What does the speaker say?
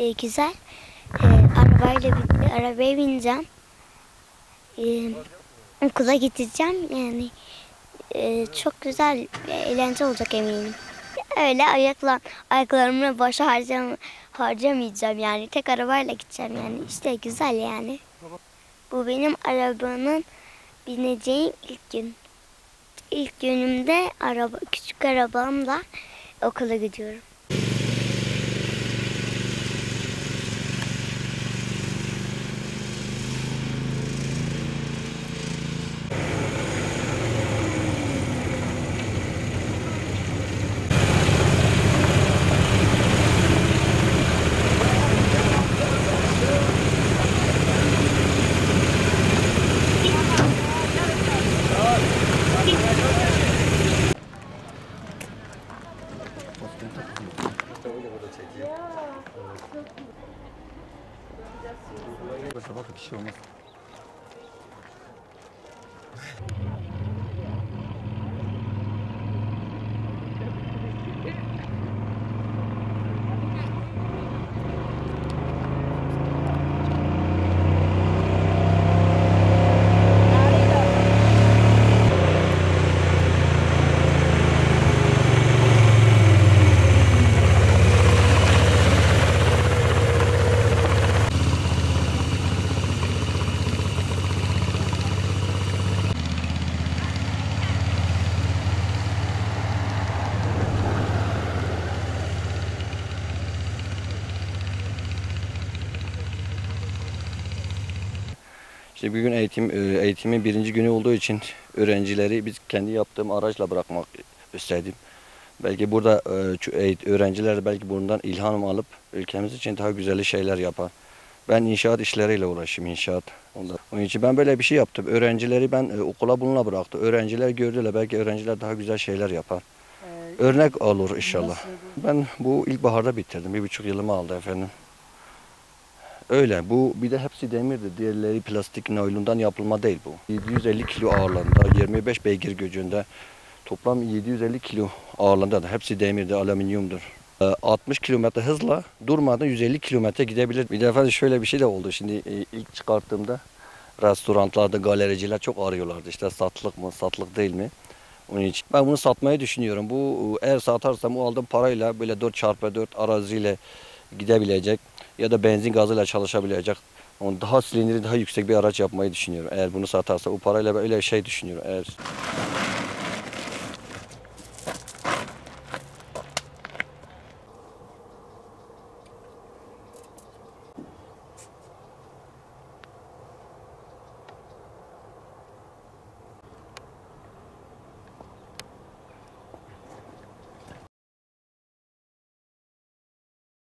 güzel. Arabaya bineceğim. Okula gideceğim. Yani çok güzel bir eğlence olacak eminim. Öyle ayaklarımı boş harcamayacağım yani. Tek arabayla gideceğim yani. İşte güzel yani. Bu benim arabanın bineceğim ilk gün. İlk günümde küçük arabamla okula gidiyorum. Bak bir şey olmaz. İşte bir gün eğitimin birinci günü olduğu için öğrencileri biz kendi yaptığım araçla bırakmak istedim. Belki burada öğrenciler belki bundan ilham alıp ülkemiz için daha güzel şeyler yapar. Ben inşaat işleriyle uğraşayım, inşaat. Onun için ben böyle bir şey yaptım. Öğrencileri ben okula bununla bıraktım. Öğrenciler gördüler, belki öğrenciler daha güzel şeyler yapar. Örnek olur inşallah. Ben bu ilkbaharda bitirdim. 1,5 yılımı aldı efendim. Öyle. Bu bir de hepsi demirdi. Diğerleri plastik naylondan yapılma değil bu. 750 kilo ağırlığında, 25 beygir gücünde, toplam 750 kilo ağırlığında da hepsi demirdi, alüminyumdur. 60 kilometre hızla durmadan 150 kilometre gidebilir. Bir defa şöyle bir şey de oldu. Şimdi ilk çıkarttığımda restoranlarda galericiler çok arıyorlardı. İşte satılık mı, satılık değil mi? Onun için ben bunu satmayı düşünüyorum. Bu eğer satarsam o aldığım parayla böyle 4x4 araziyle gidebilecek ya da benzin gazıyla çalışabilecek. Onu daha silindiri daha yüksek bir araç yapmayı düşünüyorum. Eğer bunu satarsa o parayla böyle şey düşünüyorum. Eğer